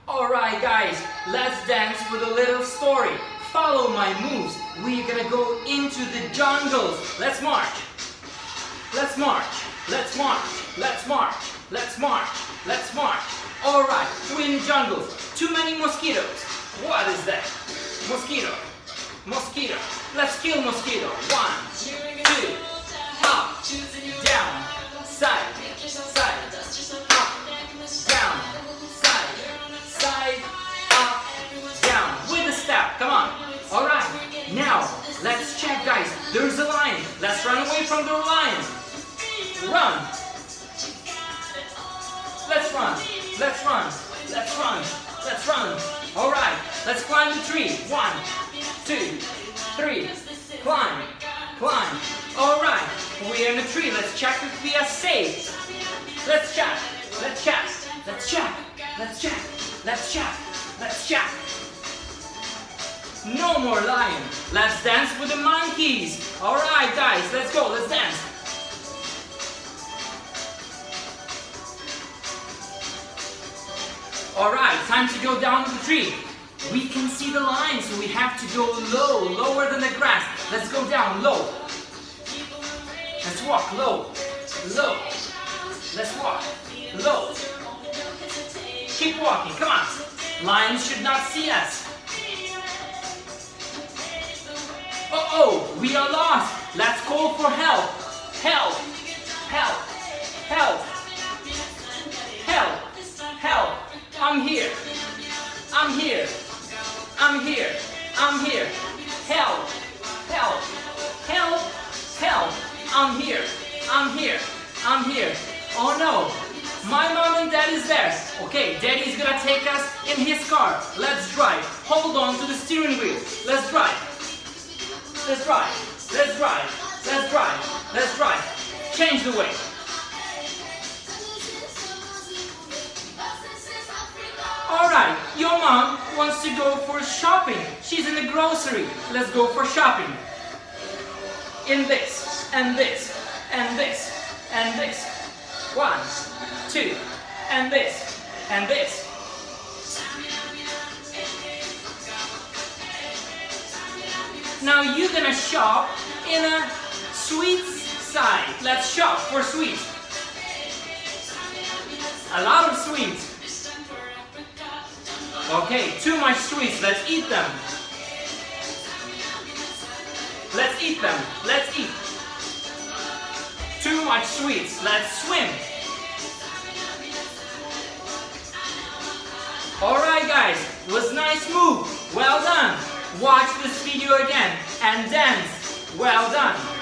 Alright guys, let's dance with a little story. Follow my moves. We're gonna go into the jungles. Let's march. Let's march. Let's march. Let's march. Let's march. Let's march. Alright, we're in the jungles. Too many mosquitoes. What is that? Mosquito. Mosquito. Let's kill mosquito. 1, 2, up, down, side, side, up, down, side, side, up, down. With the step. Come on. Alright. Now, let's check guys. There's a lion. Let's run away from the lion. Run. Let's run. Let's run. Let's run. Let's run. Alright. Let's climb the tree. 1, 2, 3. Climb. Climb. Alright. We're in the tree. Let's check if we are safe. Let's check. Let's check. Let's check. Let's check. Let's check. Let's check. No more lion. Let's dance with the monkeys. Alright guys, let's go. Let's dance. Alright, time to go down the tree. We can see the line, so we have to go low, lower than the grass. Let's go down low. Let's walk low, low. Let's walk low. Keep walking, come on. Lions should not see us. Uh-oh, we are lost. Let's call for help. Help, help, help, help, help. I'm here. I'm here. I'm here. I'm here. Help, help, help, help. I'm here. I'm here. I'm here. Oh no. My mom and dad is there. Okay, daddy's gonna take us in his car. Let's drive. Hold on to the steering wheel. Let's drive. Let's drive. Let's drive. Let's drive. Let's drive. Change the way. Alright, your mom wants to go for shopping. She's in the grocery. Let's go for shopping. In this, and this, and this, and this. 1, 2, and this, and this. Now you're gonna shop in a sweets side. Let's shop for sweets. A lot of sweets. Okay, too much sweets. Let's eat them. Let's eat them. Let's eat. Too much sweets. Let's swim. Alright guys, it was a nice move. Well done. Watch this video again and dance. Well done.